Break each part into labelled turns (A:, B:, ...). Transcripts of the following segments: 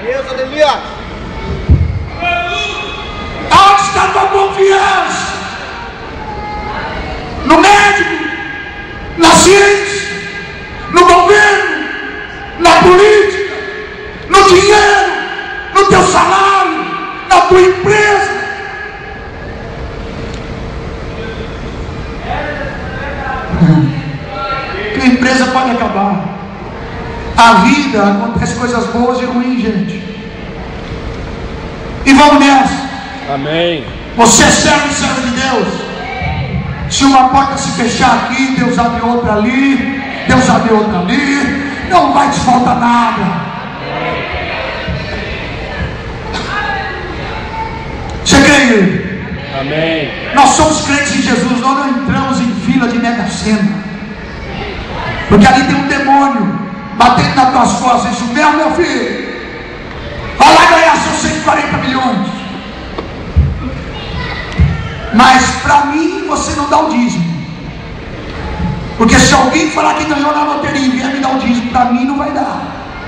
A: Deus, aleluia.
B: Aonde está a tua confiança? No médico? Na ciência? No governo? Na política? No dinheiro? No teu salário? Na tua empresa? Que a empresa pode acabar. A vida acontece coisas boas e ruins, gente. E vamos nessa.
C: Amém.
B: Você é servo de Deus. Se uma porta se fechar aqui, Deus abre outra ali, Deus abre outra ali, não vai te faltar nada. Você crê?
C: Amém.
B: Nós somos crentes em Jesus, nós não entramos em fila de mega sena, porque ali tem um demônio batendo nas tuas costas. Isso mesmo, meu filho, vai lá ganhar seus 140 milhões. Mas para mim você não dá o dízimo, porque se alguém falar que ganhou na loteria e vier me dar o dízimo, para mim não vai dar,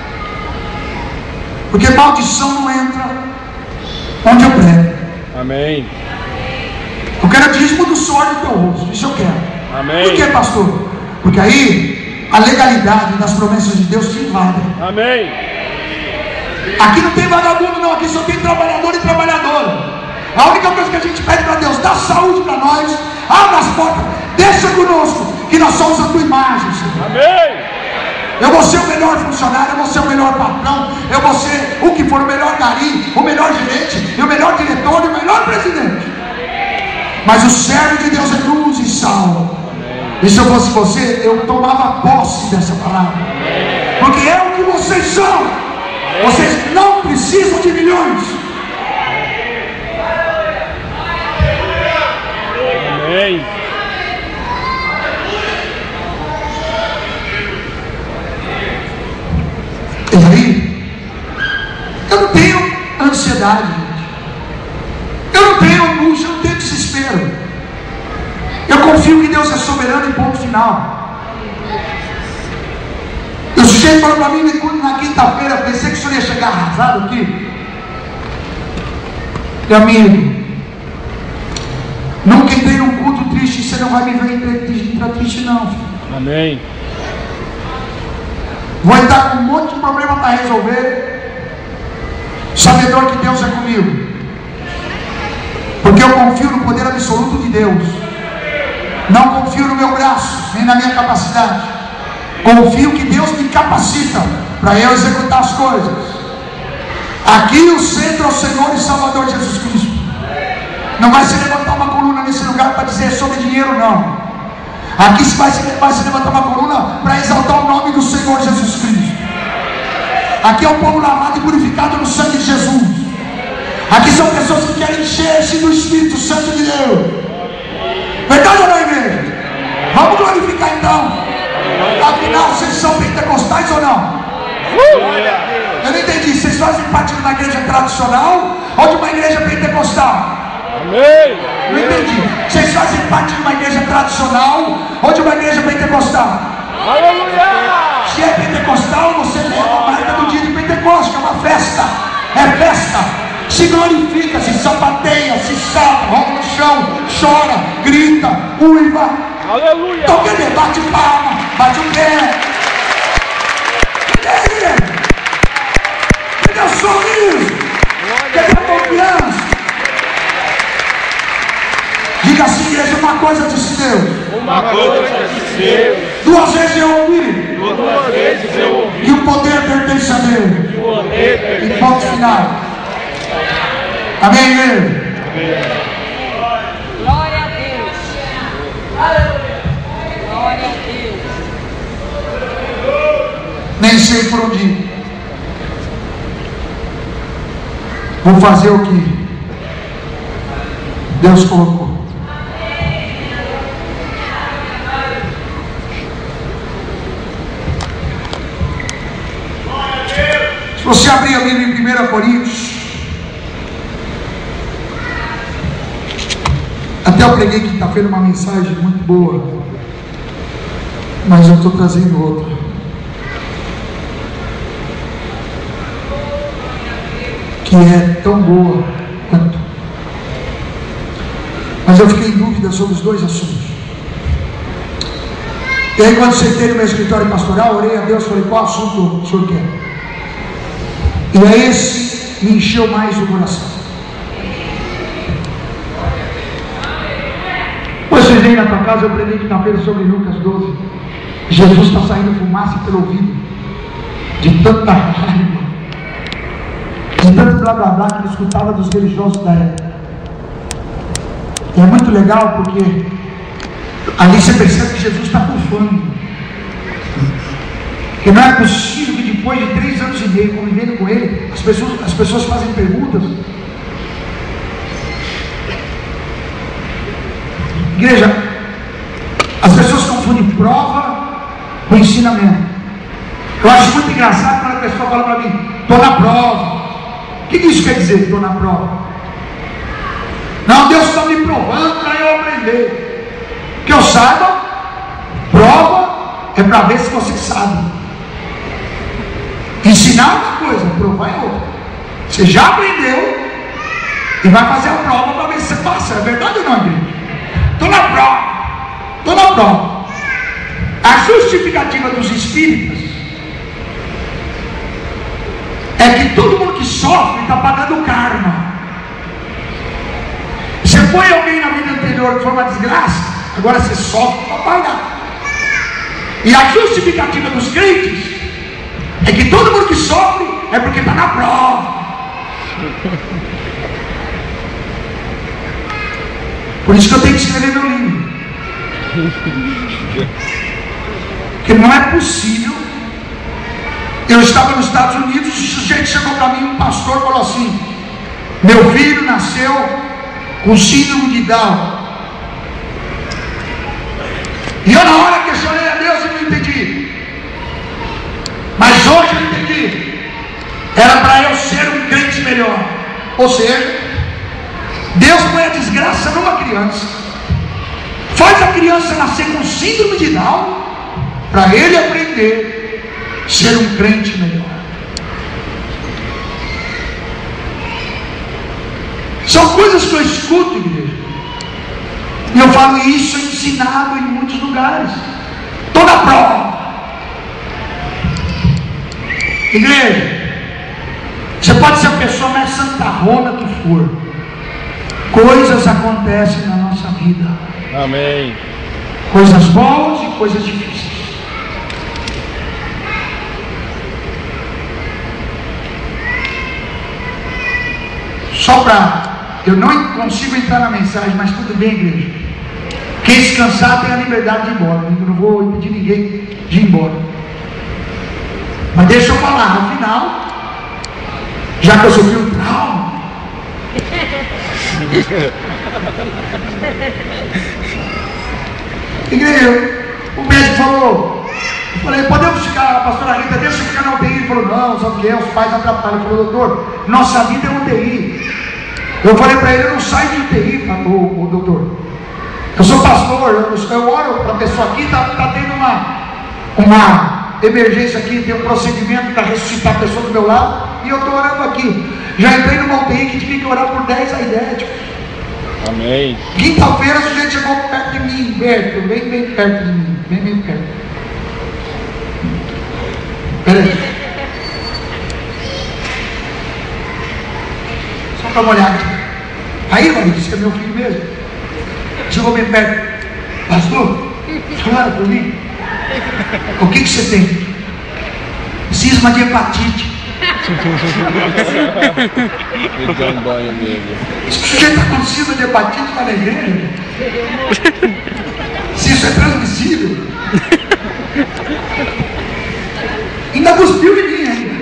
B: porque maldição não entra onde eu prego.
C: Amém.
B: Eu quero dízimo do suor do teu rosto, isso eu quero.
C: Amém.
B: Por que, pastor? Porque aí a legalidade das promessas de Deus te invade.
C: Amém.
B: Aqui não tem vagabundo não, aqui só tem trabalhador e trabalhadora. A única coisa que a gente pede para Deus: dá saúde para nós, abre as portas, deixa conosco, que nós somos a tua imagem, Senhor.
C: Amém.
B: Eu vou ser o melhor funcionário, eu vou ser o melhor patrão, eu vou ser o que for, o melhor gari, o melhor gerente, e o melhor diretor, e o melhor presidente. Mas o servo de Deus é luz e sal. E se eu fosse você, eu tomava posse dessa palavra, porque é o que vocês são. Vocês não precisam de milhões.
C: Amém.
B: E aí, eu não tenho ansiedade, gente. Eu não tenho angústia, eu não tenho desespero. Eu confio que Deus é soberano e ponto final. O sujeito falou para mim na quinta-feira, eu pensei que o senhor ia chegar arrasado aqui. Meu amigo, nunca entrei num culto triste, você não vai me ver entrar triste não, filho.
C: Amém.
B: Vou entrar com um monte de problema para resolver, sabedor que Deus é comigo, porque eu confio no poder absoluto de Deus. Não confio no meu braço, nem na minha capacidade. Confio que Deus me capacita para eu executar as coisas. Aqui o centro é o Senhor e Salvador Jesus Cristo. Não vai se levantar uma coluna nesse lugar para dizer sobre dinheiro, não. Aqui vai se levantar uma coluna para exaltar o nome do Senhor Jesus Cristo. Aqui é o povo lavado e purificado no sangue de Jesus. Aqui são pessoas que querem encher-se do Espírito Santo de Deus. Verdade ou não, igreja? Vamos glorificar então. Afinal, vocês são pentecostais ou não? Eu não entendi, vocês fazem parte de uma igreja tradicional ou de uma igreja pentecostal?
C: Amém.
B: Não entendi, vocês fazem parte de uma igreja tradicional ou de uma igreja pentecostal?
C: Aleluia.
B: Se é pentecostal, você leva a marca do dia de Pentecostes, que é uma festa. É festa. Se glorifica, se sapateia, se salta, rola no chão, chora, grita, uiva.
C: Aleluia.
B: Então quer dizer, bate palma, bate o pé. Cadê? Cadê o sorriso? Cadê a confiança? Diga assim, igreja, uma coisa disse Deus.
C: Uma coisa disse Deus.
B: Duas vezes eu ouvi.
C: Duas vezes eu ouvi.
B: E o poder pertence a Deus.
C: E o poder pertence
B: E ponto final. Amém, igreja?
D: Glória a Deus. Glória a Deus.
B: Nem sei por onde ir. Vou fazer o que Deus colocou. Se você abrir a Bíblia em 1 Coríntios, até eu preguei quinta-feira uma mensagem muito boa, mas eu estou trazendo outra. que é tão boa quanto. Mas eu fiquei em dúvida sobre os dois assuntos. E aí, quando sentei no meu escritório pastoral, orei a Deus, falei: qual assunto o senhor quer? E aí esse me encheu mais o coração. Vocês vêm na tua casa, eu preguei quinta-feira sobre Lucas 12. Jesus está saindo fumaça pelo ouvido, de tanta raiva, de tanto blá blá blá que ele escutava dos religiosos da época. E é muito legal porque ali você percebe que Jesus está bufando. Porque não é possível que depois de 3 anos e meio convivendo com ele, as pessoas fazem perguntas. Igreja, as pessoas confundem prova com ensinamento. Eu acho muito engraçado quando a pessoa fala para mim: estou na prova. O que isso quer dizer, estou na prova? Não, Deus está me provando para eu aprender. Que eu saiba, prova é para ver se você sabe. Ensinar é uma coisa, provar é outra. Você já aprendeu e vai fazer a prova para ver se você passa. É verdade ou não, igreja? Estou na prova. Estou na prova. A justificativa dos espíritas é que todo mundo que sofre está pagando karma. Você foi alguém na vida anterior que foi uma desgraça, agora você sofre para pagar. E a justificativa dos crentes é que todo mundo que sofre é porque está na prova. Por isso que eu tenho que escrever meu livro. Porque não é possível. Eu estava nos Estados Unidos, o sujeito chegou para mim, um pastor falou assim: meu filho nasceu com síndrome de Down. E eu na hora questionei a Deus e não entendi. Mas hoje eu entendi. Era para eu ser um crente melhor. Ou seja, Deus põe a desgraça numa criança, faz a criança nascer com síndrome de Down, para ele aprender a ser um crente melhor. São coisas que eu escuto, igreja, e eu falo isso ensinado em muitos lugares. Estou na prova. Igreja, você pode ser a pessoa mais santarrona que for, coisas acontecem na nossa vida.
C: Amém.
B: Coisas boas e coisas difíceis. Só para... eu não consigo entrar na mensagem, mas tudo bem, igreja. Quem se cansar tem a liberdade de ir embora. Eu não vou impedir ninguém de ir embora. Mas deixa eu falar, no final, já que eu sofri um trauma, igreja, o médico falou, eu falei: podemos ficar, a pastora Rita, deixa eu ficar na UTI. Ele falou: não, sabe o que é? Os pais atrapalham. Ele falou: doutor, nossa vida é UTI. Eu falei para ele: eu não saio de UTI, o doutor. Eu sou pastor, eu oro para a pessoa aqui, está tendo uma emergência aqui, tem um procedimento para ressuscitar a pessoa do meu lado, e eu estou orando aqui. Já entrei numa UTI que tive que orar por 10 aidéticos.
C: Amém.
B: Quinta-feira o sujeito chegou perto de mim, bem perto de mim, bem perto. Peraí. Só para uma olhada. Aí, mano, disse que é meu filho mesmo. Chegou bem perto. Pastor, fala por mim. O que você tem? Cisma de hepatite.
C: Me dá um banho nele.
B: Você está com cisma de hepatite, está na igreja? Se isso é transmissível. Ainda cuspiu em mim ainda.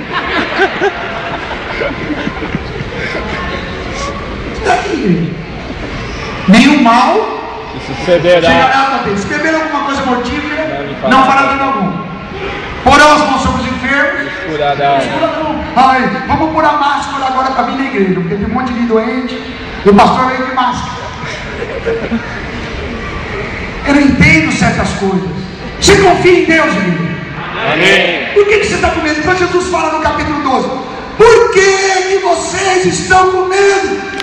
B: Está aqui, igreja. Nenhum mal
C: Sucederá.
B: chegará a Deus. Se beber alguma coisa mortífera, não fará dano algum. Porão as mãos sobre os enfermos.
C: Curará.
B: Ai, vamos pôr a máscara agora para vir na igreja, porque tem um monte de doente e o pastor veio de máscara. Eu não entendo certas coisas. Você confia em Deus, igreja?
C: Amém.
B: Por que você está com medo? Então Jesus fala no capítulo 12: por que vocês estão com medo.